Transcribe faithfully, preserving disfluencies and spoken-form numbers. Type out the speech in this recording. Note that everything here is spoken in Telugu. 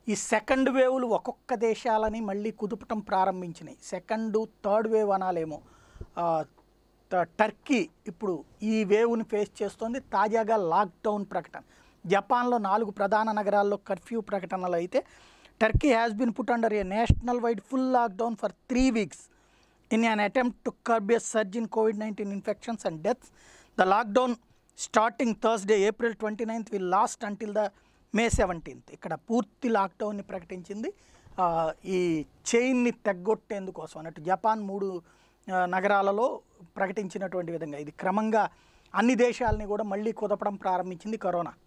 ఈ సెకండ్ వేవ్లు ఒక్కొక్క దేశాలని మళ్ళీ కుదుపటం ప్రారంభించినాయి. సెకండ్ థర్డ్ వేవ్ అనాలేమో. టర్కీ ఇప్పుడు ఈ వేవ్ని ఫేస్ చేస్తోంది. తాజాగా లాక్డౌన్ ప్రకటన. జపాన్లో నాలుగు ప్రధాన నగరాల్లో కర్ఫ్యూ ప్రకటనలు అయితే Turkey has been put under a nationwide full lockdown for three weeks in an attempt to curb a surge in COVID nineteen infections and deaths. The lockdown starting Thursday April twenty ninth will last until the May seventeenth. ఇక్కడ పూర్తి లాక్డౌన్ని ప్రకటించింది ఈ చైన్ని తెగ్గొట్టేందుకోసం అన్నట్టు. జపాన్ మూడు నగరాలలో ప్రకటించినటువంటి విధంగా ఇది క్రమంగా అన్ని దేశాలని కూడా మళ్ళీ కుదపడం ప్రారంభించింది కరోనా.